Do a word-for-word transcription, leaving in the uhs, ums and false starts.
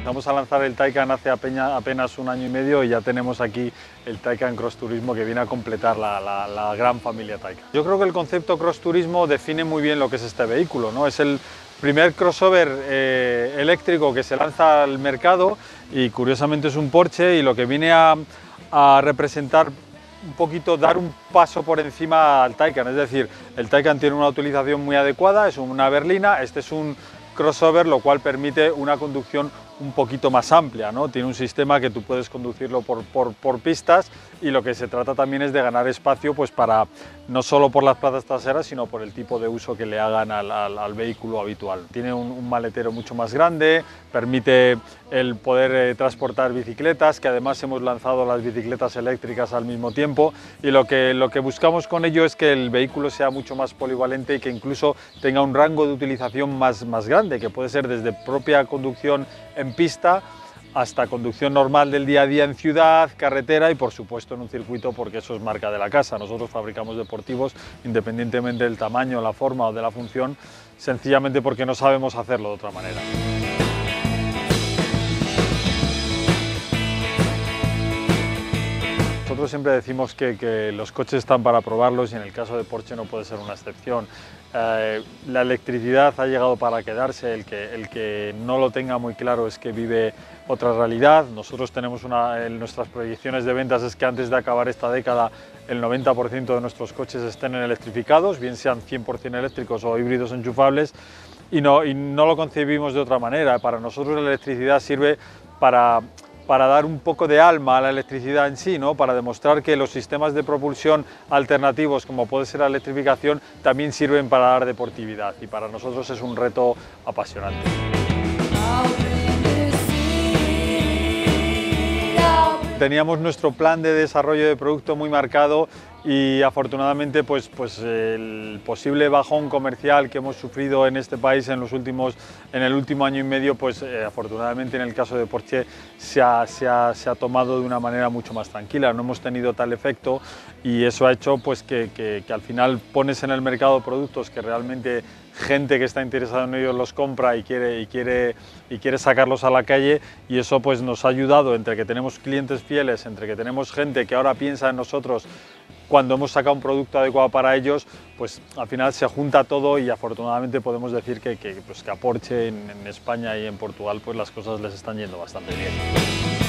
Vamos a lanzar el Taycan hace apenas un año y medio y ya tenemos aquí el Taycan Cross Turismo que viene a completar la, la, la gran familia Taycan. Yo creo que el concepto Cross Turismo define muy bien lo que es este vehículo, ¿no? Es el primer crossover eh, eléctrico que se lanza al mercado y curiosamente es un Porsche, y lo que viene a, a representar un poquito, dar un paso por encima al Taycan. Es decir, el Taycan tiene una utilización muy adecuada, es una berlina, este es un crossover, lo cual permite una conducción un poquito más amplia, ¿no? Tiene un sistema que tú puedes conducirlo por, por, por pistas, y lo que se trata también es de ganar espacio, pues para, no solo por las plazas traseras, sino por el tipo de uso que le hagan al, al, al vehículo habitual. Tiene un, un maletero mucho más grande, permite el poder eh, transportar bicicletas, que además hemos lanzado las bicicletas eléctricas al mismo tiempo, y lo que, lo que buscamos con ello es que el vehículo sea mucho más polivalente y que incluso tenga un rango de utilización más, más grande, que puede ser desde propia conducción en pista hasta conducción normal del día a día en ciudad, carretera y por supuesto en un circuito, porque eso es marca de la casa. Nosotros fabricamos deportivos independientemente del tamaño, la forma o de la función, sencillamente porque no sabemos hacerlo de otra manera. Nosotros siempre decimos que, que los coches están para probarlos, y en el caso de Porsche no puede ser una excepción. Eh, la electricidad ha llegado para quedarse. El que, el que no lo tenga muy claro es que vive otra realidad. Nosotros tenemos una, en nuestras proyecciones de ventas es que antes de acabar esta década el noventa por ciento de nuestros coches estén electrificados, bien sean cien por cien eléctricos o híbridos enchufables, y no, y no lo concebimos de otra manera. Para nosotros la electricidad sirve para para dar un poco de alma a la electricidad en sí, ¿no? Para demostrar que los sistemas de propulsión alternativos, como puede ser la electrificación, también sirven para dar deportividad, y para nosotros es un reto apasionante. Teníamos nuestro plan de desarrollo de producto muy marcado, y afortunadamente pues, pues el posible bajón comercial que hemos sufrido en este país en, los últimos, en el último año y medio, pues eh, afortunadamente en el caso de Porsche se ha, se, ha, se ha tomado de una manera mucho más tranquila. No hemos tenido tal efecto, y eso ha hecho pues, que, que, que al final pones en el mercado productos que realmente gente que está interesada en ellos los compra y quiere, y quiere, y quiere sacarlos a la calle, y eso pues nos ha ayudado, entre que tenemos clientes fieles, entre que tenemos gente que ahora piensa en nosotros cuando hemos sacado un producto adecuado para ellos, pues al final se junta todo, y afortunadamente podemos decir que, que, pues, que a Porsche en, en España y en Portugal pues las cosas les están yendo bastante bien.